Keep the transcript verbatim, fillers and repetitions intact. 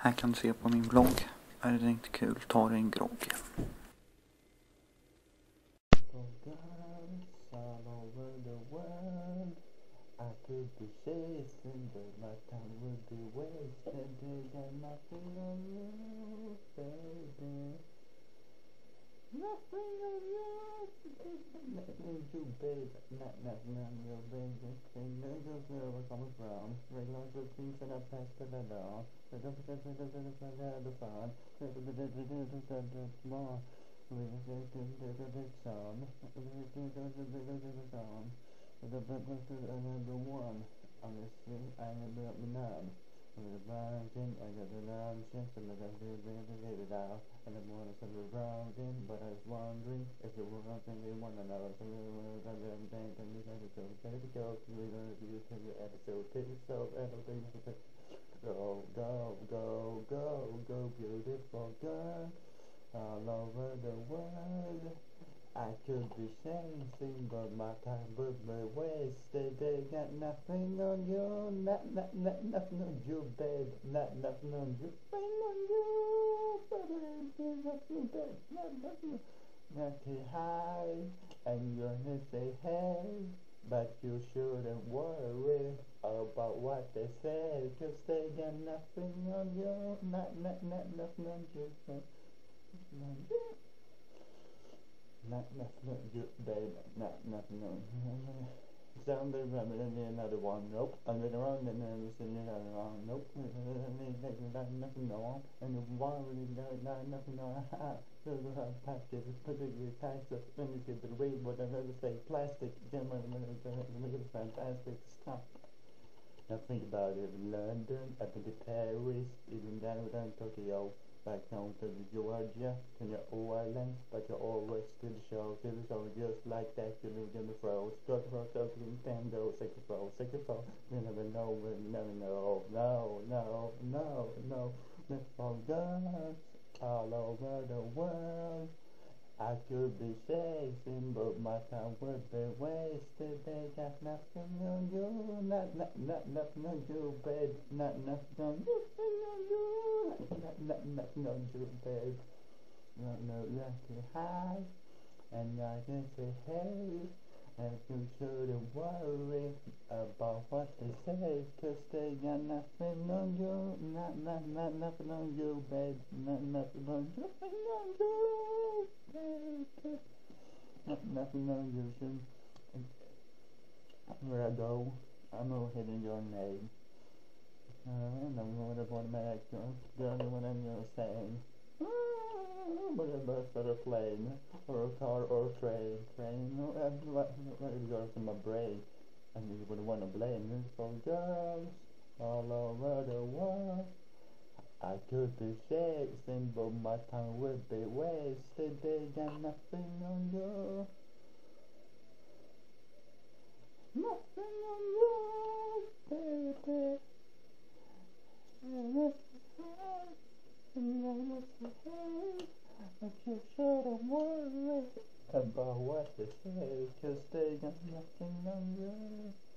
Här kan du se på min blogg. Är det inte kul, ta dig en grogg. I could be chasing, but my time would be wasted. They got nothing on you, baby. Nothing on you, nothing you, baby. Not nothing on you, baby. They know just where we're coming from. Regular good things and I pass to the law. They don't forget to the fun. They don't forget to the small. We just get to the song. We just get to the song. The breakfast is another one. Honestly, I never got me numb. With a virgin, I got the nonsense, and I got to get it out. And I want to say we're wronging, but I was wondering if it were something they want to know. So we were going to think, and we got to go, take it go, we're going to do take your episode, take yourself, everything, go, go, go, go, go, beautiful girl, all over the world. I could be chasing, but my time would be wasted. They got nothing on you, not, not, not, nothing on you, babe. Not, nothing on you, nothing on you, baby. Nothing, babe. Not, nothing. Not too high, and you're gonna say hey, but you shouldn't worry about what they say, 'cause they got nothing on you, not, not, not, nothing on you, babe. Nothing on you. Not, nothing on you, babe. Not, nothing on you. Sound the rabbit and then another one. Nope. I'm in the wrong and then it's in another wrong. Nope. Nothing on. And the one really not nothing on. So we have plastic. Particularly types of energy, but read what another say. Plastic. Gentlemen, look at the fantastic stuff. Now think about it. London, up to Paris, even down to Tokyo. Back home to Georgia, to your islands, but you're always to the show, to the show, just like that, you live in the froze, go to her, go to the tango, take a froze, take a froze, you never know, you never know, no, no, no, no, let's all guns, all over the world. I could be chasing, but my time would be wasted. They got nothing on you, not, not, not, nothing on you, babe. Not, nothing on you, nothing on you, not, not, nothing on you, babe. Not, no, lucky high, and I can say hey, and you shouldn't worry about what they say, 'cause they got nothing on you, not, not, not, nothing on you, babe. Not, nothing on you, nothing on you. Not, nothing on you, soon. Where I go, I'm over hitting your name. Uh, and I'm going to want to make you what I'm going to say. But a bus or a plane, or a car or a train, train, no, what is yours in my brain? And you would want to blame me for girls all over the world. I could be chasing, but my time would be wasted. They got nothing on you, nothing on you, baby. But you shouldn't worry about what they say, 'cause they got nothing on you.